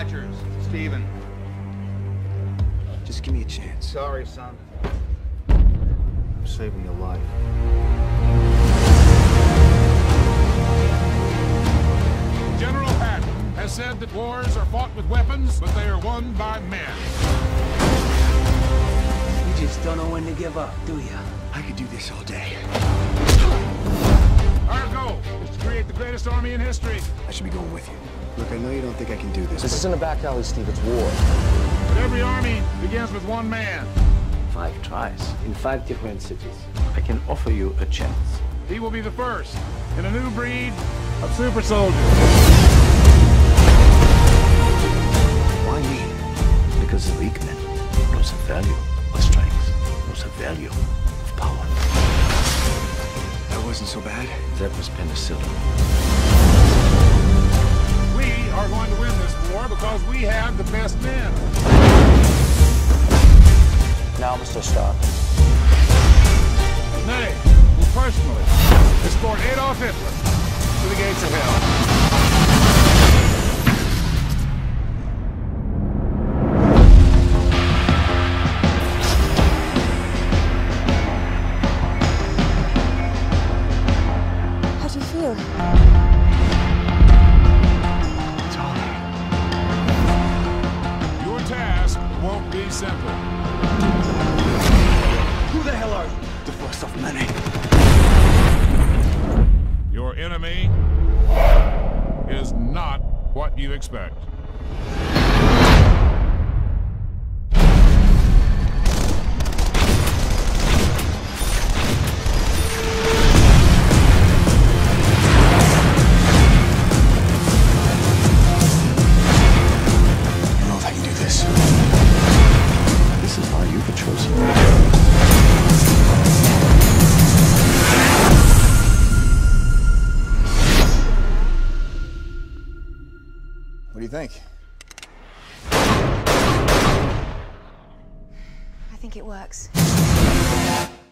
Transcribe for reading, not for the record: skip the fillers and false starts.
Rogers, Stephen. Just give me a chance. Sorry, son. I'm saving your life. General Patton has said that wars are fought with weapons, but they are won by men. You just don't know when to give up, do you? I could do this all day. Our goal is to create the greatest army in history. I should be going with you. Look, I know you don't think I can do this. This isn't a back alley, Steve. It's war. But every army begins with one man. 5 tries in 5 different cities. I can offer you a chance. He will be the first in a new breed of super soldiers. Why me? Because the weak man knows the value of strength, knows the value of power. That wasn't so bad. That was penicillin. We are going to win this war because we have the best men. Now, Mr. Stark. Nay, will personally escort Adolf Hitler to the gates of hell. How do you feel? It's all right. Your task won't be simple. Who the hell are you? The first of many. Your enemy is not what you expect. I don't know if I can do this. This is why you've chosen. What do you think? I think it works.